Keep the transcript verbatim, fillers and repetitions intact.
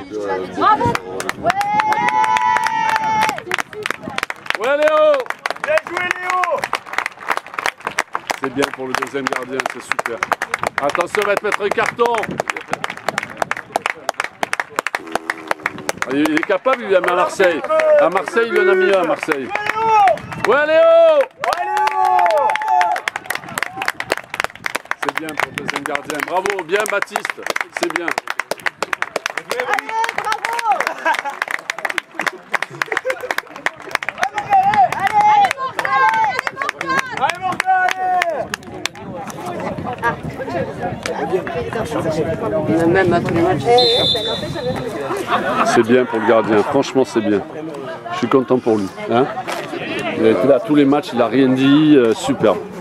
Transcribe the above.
Bravo. Ouais. Ouais Léo. Bien joué Léo. C'est bien pour le deuxième gardien, c'est super. Attention, on va te mettre un carton. Il est capable, il l'a mis à Marseille. À Marseille, il en a mis un à Marseille. Ouais Léo. Ouais Léo. C'est bien pour le deuxième gardien. Bravo, bien Baptiste. C'est bien. Allez, bravo. Allez Morgan, allez. Même à tous les matchs. C'est bien pour le gardien, franchement c'est bien. Je suis content pour lui. Hein, il a été là à tous les matchs, il n'a rien dit, euh, superbe.